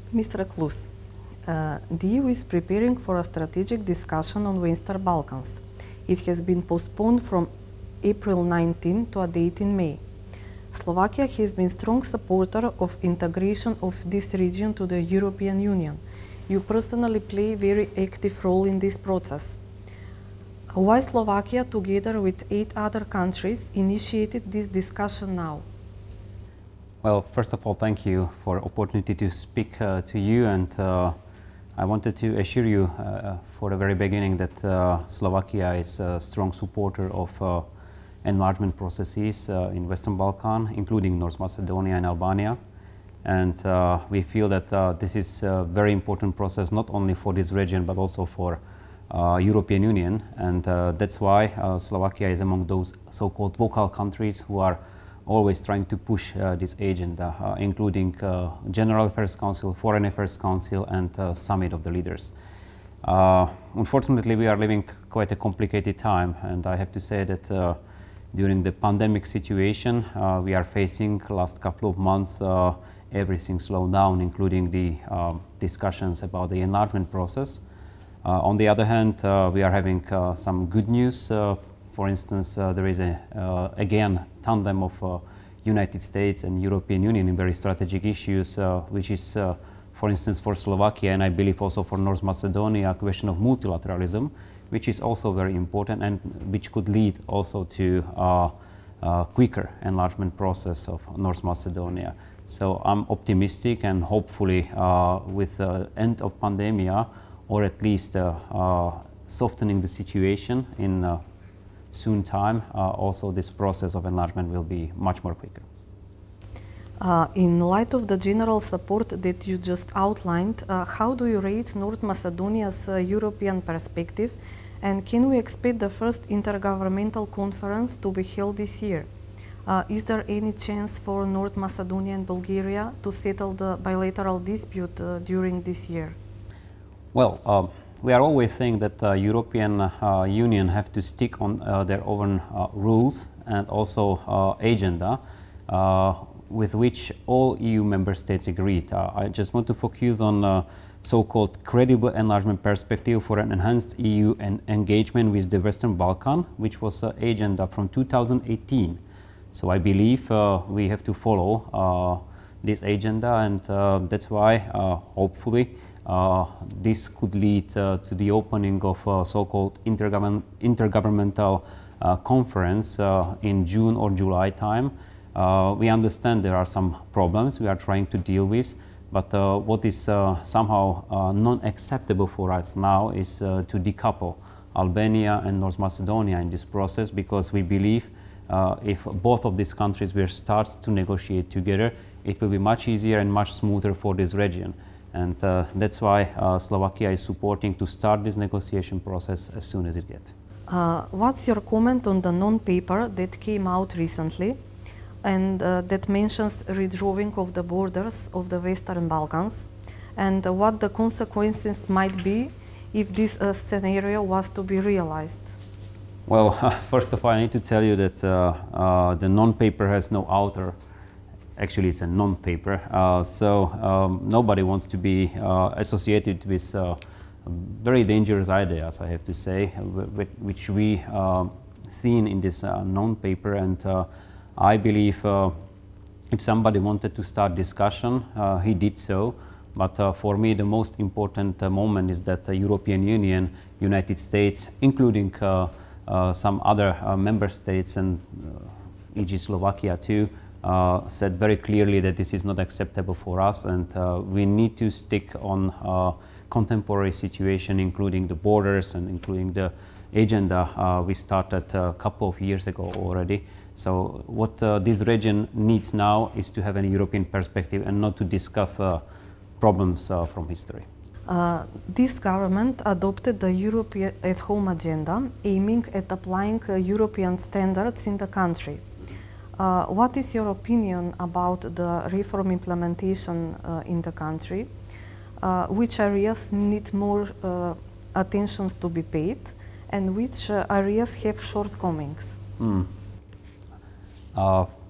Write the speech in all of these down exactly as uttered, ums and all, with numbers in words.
Mister Klus, uh, the E U is preparing for a strategic discussion on Western Balkans. It has been postponed from April nineteenth to a date in May. Slovakia has been a strong supporter of integration of this region to the European Union. You personally play a very active role in this process. Why Slovakia, together with eight other countries, initiated this discussion now? Well, first of all, thank you for the opportunity to speak uh, to you, and uh, I wanted to assure you uh, for the very beginning that uh, Slovakia is a strong supporter of uh, enlargement processes uh, in Western Balkan, including North Macedonia and Albania. And uh, we feel that uh, this is a very important process, not only for this region, but also for uh, European Union. And uh, that's why uh, Slovakia is among those so-called vocal countries who are always trying to push uh, this agenda, uh, including uh, General Affairs Council, Foreign Affairs Council, and uh, Summit of the Leaders. Uh, unfortunately, we are living quite a complicated time, and I have to say that uh, during the pandemic situation uh, we are facing last couple of months, uh, everything slowed down, including the uh, discussions about the enlargement process. Uh, on the other hand, uh, we are having uh, some good news. Uh, for instance, uh, there is a, uh, again, tandem of uh, United States and European Union in very strategic issues, uh, which is, uh, for instance, for Slovakia, and I believe also for North Macedonia, a question of multilateralism, which is also very important and which could lead also to a uh, uh, quicker enlargement process of North Macedonia. So I'm optimistic, and hopefully uh, with the end of pandemia, or at least uh, uh, softening the situation in uh, soon time, uh, also this process of enlargement will be much more quicker. Uh, in light of the general support that you just outlined, uh, how do you rate North Macedonia's uh, European perspective, and can we expect the first intergovernmental conference to be held this year? Uh, is there any chance for North Macedonia and Bulgaria to settle the bilateral dispute uh, during this year? Well, uh, we are always saying that the uh, European uh, Union have to stick on uh, their own uh, rules and also uh, agenda uh, with which all E U member states agreed. Uh, I just want to focus on uh, so-called credible enlargement perspective for an enhanced E U en engagement with the Western Balkan, which was an uh, agenda from two thousand eighteen. So I believe uh, we have to follow uh, this agenda, and uh, that's why uh, hopefully uh, this could lead uh, to the opening of a so-called intergovern intergovernmental uh, conference uh, in June or July time. Uh, we understand there are some problems we are trying to deal with, but uh, what is uh, somehow uh, non-acceptable for us now is uh, to decouple Albania and North Macedonia in this process, because we believe uh, if both of these countries will start to negotiate together, it will be much easier and much smoother for this region. And uh, that's why uh, Slovakia is supporting to start this negotiation process as soon as it gets. Uh, what's your comment on the non-paper that came out recently, and uh, that mentions redrawing of the borders of the Western Balkans, and uh, what the consequences might be if this uh, scenario was to be realized? Well, uh, first of all, I need to tell you that uh, uh, the non-paper has no author. Actually, it's a non-paper, uh, so um, nobody wants to be uh, associated with uh, very dangerous ideas, I have to say, which we uh, seen in this uh, non-paper. And uh, I believe uh, if somebody wanted to start discussion, uh, he did so. But uh, for me, the most important uh, moment is that the European Union, United States, including uh, uh, some other uh, member states, and uh, for example Slovakia too, uh, said very clearly that this is not acceptable for us, and uh, we need to stick on uh, contemporary situation, including the borders and including the agenda uh, we started a couple of years ago already. So what uh, this region needs now is to have a European perspective and not to discuss uh, problems uh, from history. Uh, this government adopted the Europe at Home agenda, aiming at applying uh, European standards in the country. Uh, what is your opinion about the reform implementation uh, in the country? Uh, which areas need more uh, attention to be paid, and which uh, areas have shortcomings? Mm. Uh,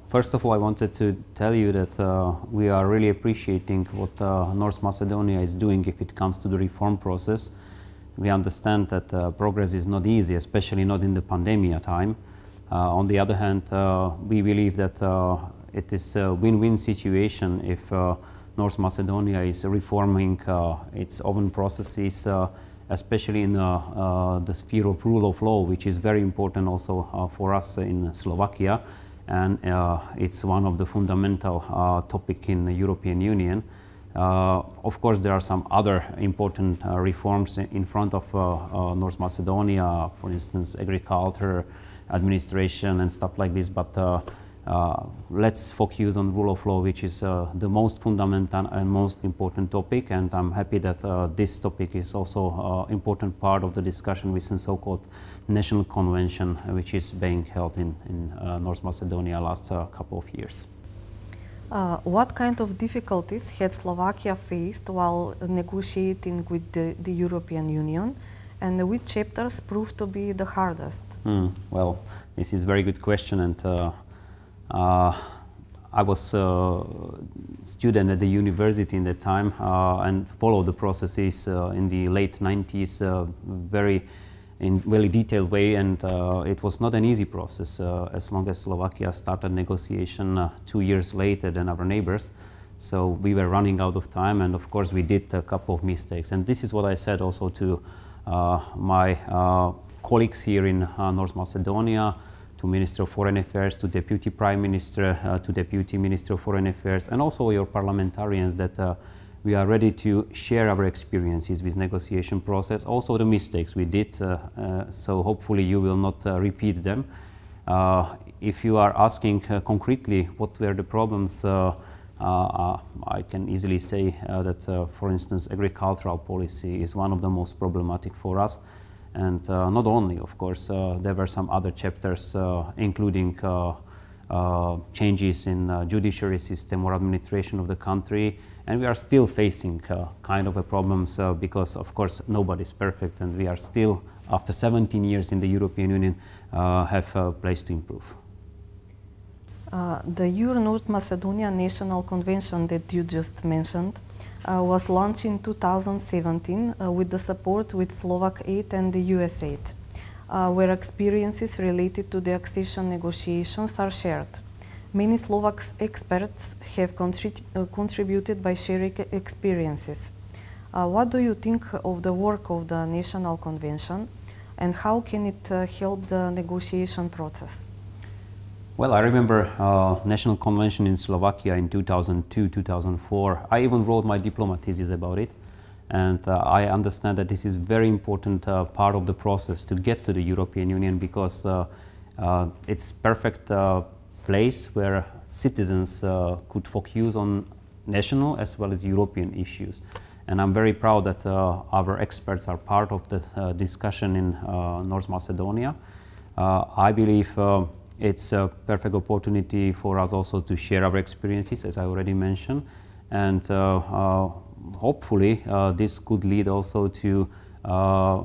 first of all, I wanted to tell you that uh, we are really appreciating what uh, North Macedonia is doing if it comes to the reform process. We understand that uh, progress is not easy, especially not in the pandemic time. Uh, on the other hand, uh, we believe that uh, it is a win-win situation if uh, North Macedonia is reforming uh, its own processes, uh, especially in uh, uh, the sphere of rule of law, which is very important also uh, for us in Slovakia. And uh, it's one of the fundamental uh, topic in the European Union. Uh, of course, there are some other important uh, reforms in front of uh, uh, North Macedonia, for instance, agriculture, administration and stuff like this, but uh, uh, let's focus on rule of law, which is uh, the most fundamental and most important topic, and I'm happy that uh, this topic is also an uh, important part of the discussion with the so-called National Convention, uh, which is being held in, in uh, North Macedonia last uh, couple of years. Uh, what kind of difficulties had Slovakia faced while negotiating with the, the European Union, and which chapters proved to be the hardest? Mm, well, this is a very good question, and uh, uh, I was a student at the university in that time uh, and followed the processes uh, in the late nineties uh, very in very detailed way, and uh, it was not an easy process uh, as long as Slovakia started negotiation uh, two years later than our neighbors. So we were running out of time, and of course we did a couple of mistakes, and this is what I said also to uh, my uh, colleagues here in uh, North Macedonia, to Minister of Foreign Affairs, to Deputy Prime Minister, uh, to Deputy Minister of Foreign Affairs, and also your parliamentarians, that uh, we are ready to share our experiences with negotiation process, also the mistakes we did, uh, uh, so hopefully you will not uh, repeat them. Uh, if you are asking uh, concretely what were the problems, uh, uh, I can easily say uh, that, uh, for instance, agricultural policy is one of the most problematic for us. And uh, not only, of course, uh, there were some other chapters, uh, including uh, uh, changes in uh, judiciary system or administration of the country, and we are still facing uh, kind of a problems uh, because, of course, nobody is perfect, and we are still, after seventeen years in the European Union, uh, have a place to improve. Uh, the Euro-North Macedonia National Convention that you just mentioned uh, was launched in two thousand seventeen uh, with the support with Slovak aid and the U S aid, uh, where experiences related to the accession negotiations are shared. Many Slovak experts have contrib uh, contributed by sharing experiences. Uh, what do you think of the work of the National Convention, and how can it uh, help the negotiation process? Well, I remember uh, National Convention in Slovakia in two thousand two, two thousand four. I even wrote my diploma thesis about it, and uh, I understand that this is a very important uh, part of the process to get to the European Union, because uh, uh, it's perfect uh, place where citizens uh, could focus on national as well as European issues. And I'm very proud that uh, our experts are part of the uh, discussion in uh, North Macedonia. Uh, I believe uh, it's a perfect opportunity for us also to share our experiences, as I already mentioned, and uh, uh, hopefully uh, this could lead also to uh,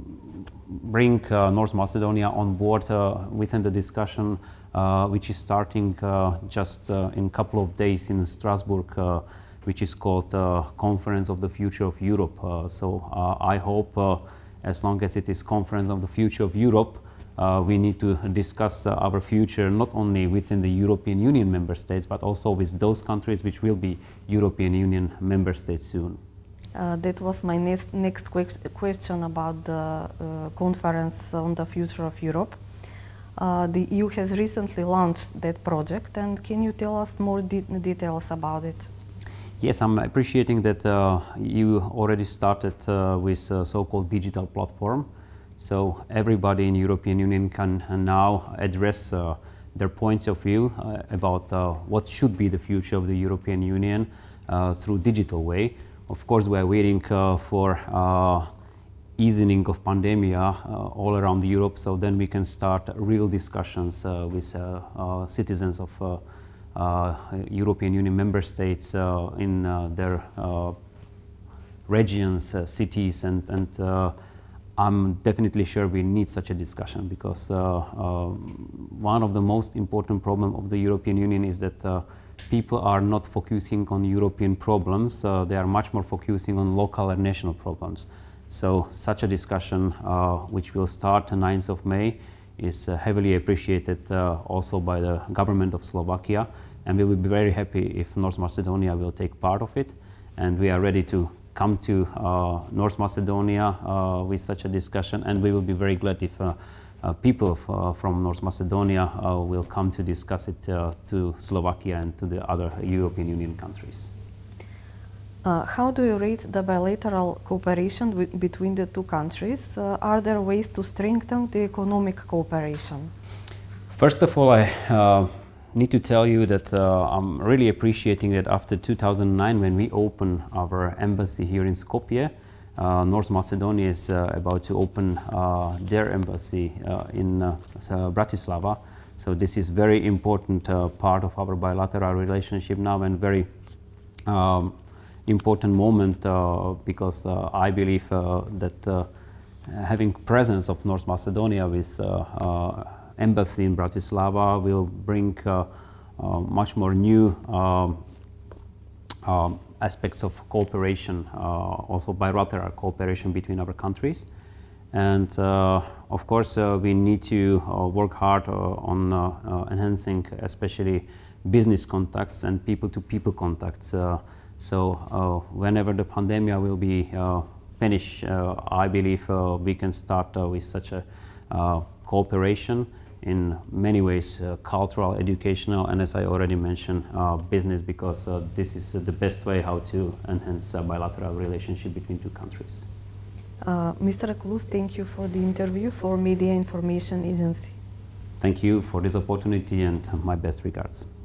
bring uh, North Macedonia on board uh, within the discussion, uh, which is starting uh, just uh, in a couple of days in Strasbourg, uh, which is called uh, Conference of the Future of Europe. Uh, so uh, I hope, uh, as long as it is Conference of the Future of Europe, uh, we need to discuss uh, our future not only within the European Union member states, but also with those countries which will be European Union member states soon. Uh, that was my next, next que question about the uh, Conference on the Future of Europe. Uh, the E U has recently launched that project, and can you tell us more de details about it? Yes, I'm appreciating that uh, you already started uh, with a so-called digital platform. So everybody in European Union can uh, now address uh, their points of view uh, about uh, what should be the future of the European Union uh, through digital way. Of course, we are waiting uh, for uh, easing of pandemic uh, all around Europe, so then we can start real discussions uh, with uh, uh, citizens of uh, uh, European Union member states uh, in uh, their uh, regions, uh, cities, and, and uh, I'm definitely sure we need such a discussion, because uh, uh, one of the most important problems of the European Union is that uh, people are not focusing on European problems. Uh, they are much more focusing on local and national problems. So such a discussion, uh, which will start the ninth of May, is uh, heavily appreciated uh, also by the government of Slovakia, and we will be very happy if North Macedonia will take part of it, and we are ready to come to uh, North Macedonia uh, with such a discussion, and we will be very glad if uh, uh, people uh, from North Macedonia uh, will come to discuss it uh, to Slovakia and to the other European Union countries. Uh, how do you rate the bilateral cooperation between the two countries? Uh, are there ways to strengthen the economic cooperation? First of all, I uh, need to tell you that uh, I'm really appreciating that after two thousand nine, when we opened our embassy here in Skopje, uh, North Macedonia is uh, about to open uh, their embassy uh, in uh, Bratislava. So this is very important uh, part of our bilateral relationship now, and very um, important moment uh, because uh, I believe uh, that uh, having presence of North Macedonia with uh, uh, embassy in Bratislava will bring uh, uh, much more new um, um, aspects of cooperation, uh, also bilateral cooperation between our countries. And uh, of course uh, we need to uh, work hard uh, on uh, uh, enhancing especially business contacts and people-to-people contacts. Uh, So uh, whenever the pandemic will be uh, finished, uh, I believe uh, we can start uh, with such a uh, cooperation in many ways, uh, cultural, educational, and as I already mentioned, uh, business, because uh, this is uh, the best way how to enhance a bilateral relationship between two countries. Uh, Mister Klus, thank you for the interview for Media Information Agency. Thank you for this opportunity, and my best regards.